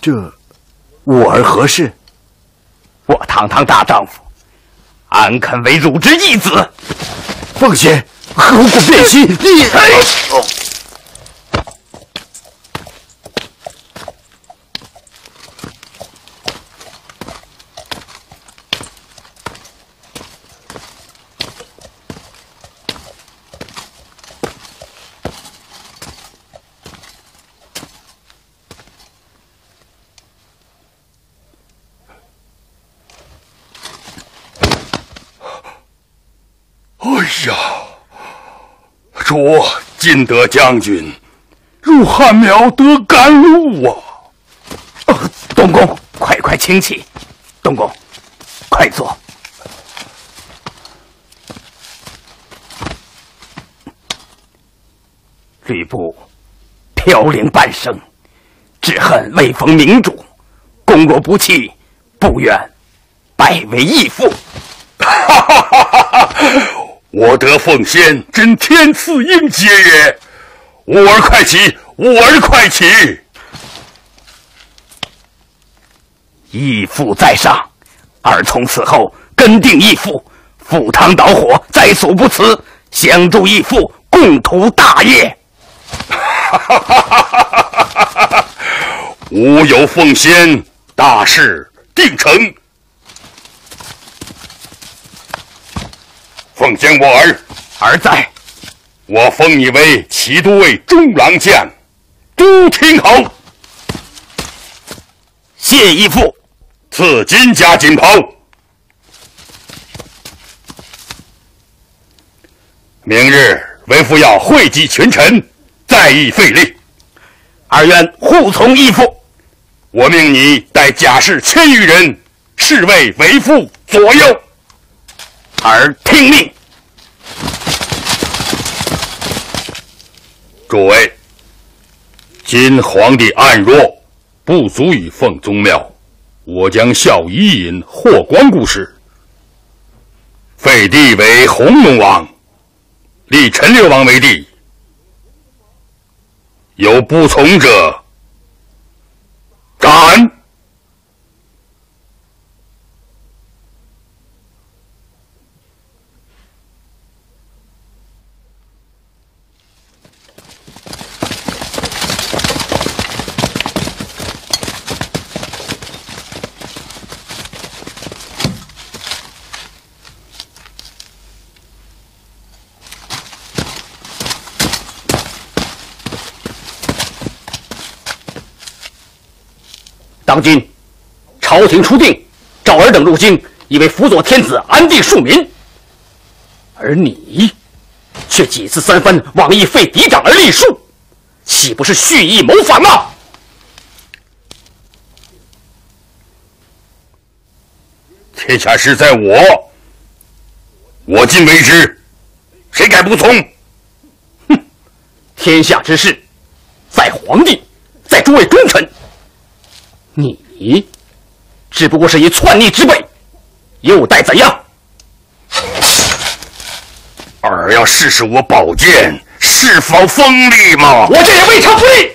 我儿何事？ 我堂堂大丈夫，安肯为汝之义子？ 凤仙，何故变心？你主晋德将军入汉庙得甘露啊！ 东宫，快请起！东宫，快坐。吕布飘零半生，只恨未逢明主，公若不弃，不愿拜为义父。 哈哈哈哈！我得凤仙，真天赐英杰也！吾儿快起，吾儿快起！ 义父在上，儿从此后根定义父，赴汤蹈火，在所不辞，相助义父，共图大业。 吾有凤仙，大事定成。凤仙，我儿在。 我封你为骑都尉中郎将，都听好。 谢义父。 赐金甲锦袍。明日为父要汇集群臣，再议费力。 儿愿护从义父。 我命你带甲士1000余人，侍卫为父左右。 儿听命。 诸位，今皇帝暗弱，不足以奉宗庙，我将效伊尹、霍光故事，废帝为弘农王，立陈留王为帝。有不从者，斩！ 当今朝廷初定，赵儿等入京，以为辅佐天子，安定庶民。而你却几次三番妄议废嫡长而立庶，岂不是蓄意谋反吗？ 天下事在我今为之，谁敢不从？ 哼！天下之事，在皇帝，在诸位忠臣。你只不过是一篡逆之辈，又待怎样？ 儿要试试我宝剑是否锋利吗？ 我这也未尝不利。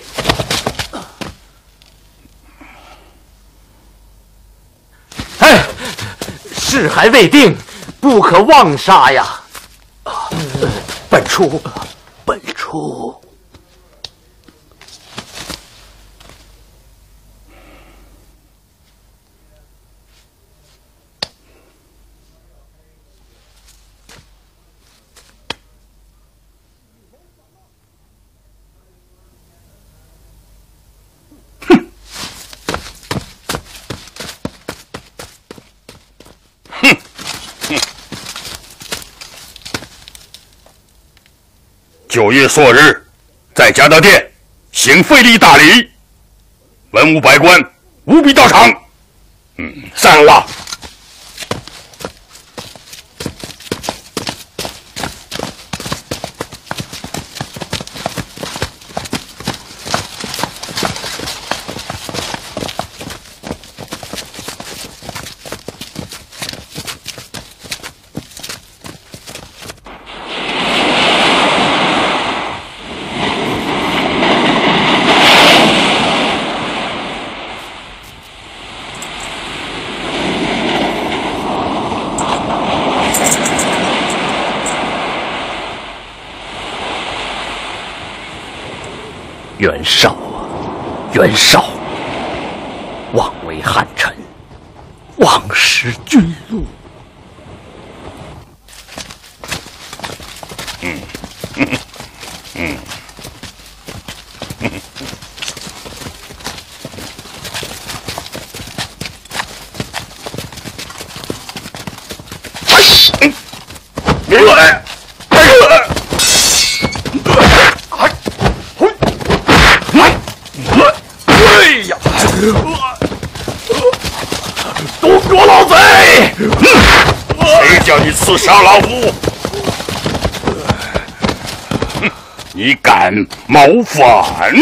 哎，事还未定，不可妄杀呀！ 本初。 9月朔日，在嘉德殿行废立大礼，文武百官务必到场。散了。 袁绍啊，袁绍，妄为汉臣，妄失君禄。 都给我老贼！谁叫你刺杀老夫？你敢谋反？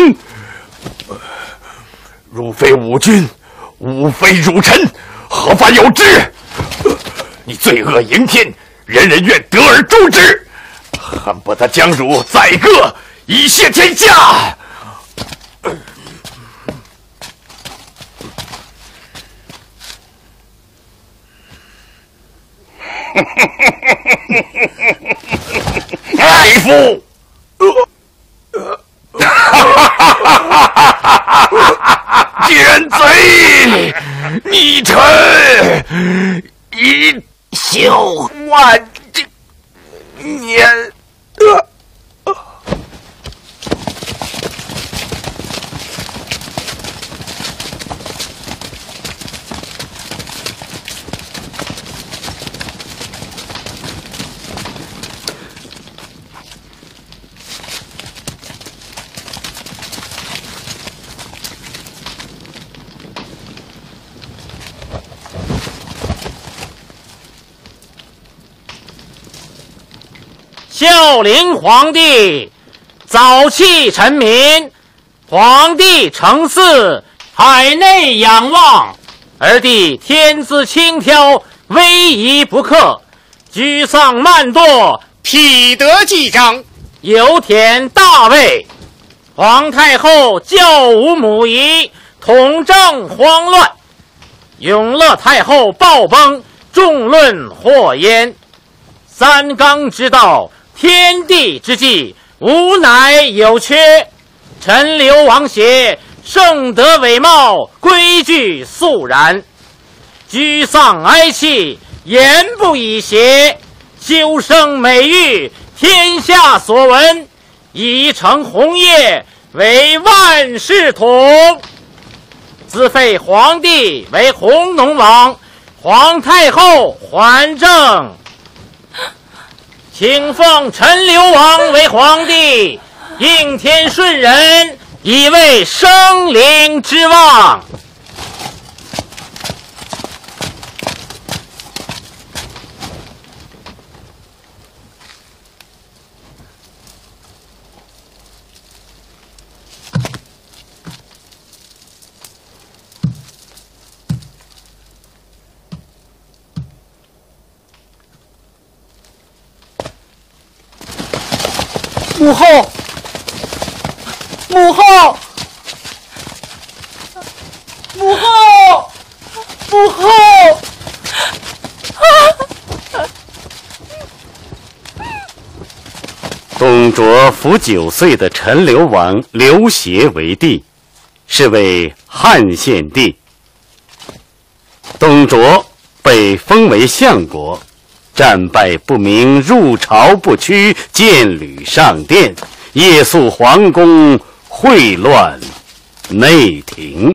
汝非吾君，吾非汝臣，何犯有之？你罪恶盈天，人人愿得而诛之，恨不得将汝宰割，以谢天下。 爱夫！ 奸贼！逆臣！一宿万年。 孝陵皇帝早弃臣民，皇帝承嗣，海内仰望。而帝天资轻佻，威仪不克，居丧慢惰， 匹得记章， 有忝大位。皇太后教武母仪，统政慌乱。永乐太后暴崩，众论祸焉。三纲之道，天地之际，无乃有缺。陈留王邪，圣德伟貌，规矩肃然。居丧哀泣，言不以邪。修生美育，天下所闻。以成鸿业，为万世统。自废皇帝为弘农王，皇太后还政。请奉陈留王为皇帝，应天顺人，以为生灵之望。 母后，母后，母后，母后！ 董卓扶9岁的陈留王刘协为帝，是为汉献帝。董卓被封为相国，战败不明，入朝不趋，见履上殿，夜宿皇宫，秽乱内廷。